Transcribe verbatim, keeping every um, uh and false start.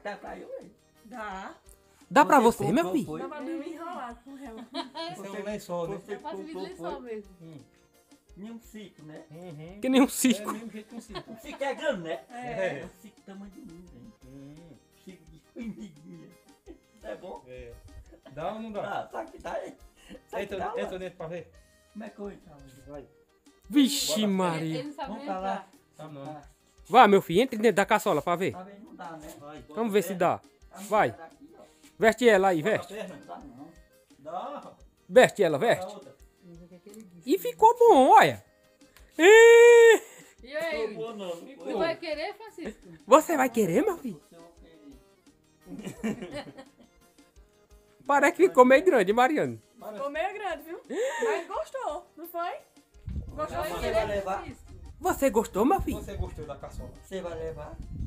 Dá pra eu, hein? Dá. Dá pra Você você, meu comprou, filho? foi? Dá pra dormir enrolado com o réu. Isso é um lençol, né? Você Eu faço vídeo comprou, lençol foi? mesmo. Hum. Nenhum ciclo, né? Uhum. Que nem um É cisco. o mesmo jeito que um ciclo. Um ciclo é grande, né? É. É um ciclo tamanho de mim, hein? Hum. Ciclo de formiguinha. É bom? É. Dá ou não dá? Ah, sabe que tá aí? Sabe que Entra, tá lá? entra dentro pra ver. Como é que eu entro? Vai. Vixe, Bora. Ele, Maria. ele não sabe Vamos nem pra lá. entrar. Tá não. Ah, Vai, meu filho, entre dentro da caçola pra ver. tá vendo? Não dá, né? Vai. Vamos ver se dá. Tá muito Vai. daqui, ó. Veste ela aí, Bota a veste. perna. Não dá, não. Dá. Veste ela, Dá veste. outra. Vamos ver o que é que ele disse. E ficou bom, olha. Ih, E Não aí? vou, não. Não Tu vou. vai querer, Francisco? você vai querer, meu filho? Você vai querer. Parece que ficou meio grande, Mariano. Ficou meio grande, viu? Mas gostou, não foi? Tu Gostou? vai Você querer, vai levar? Francisco? Você gostou, meu filho? Você gostou da caçola? Você vai levar?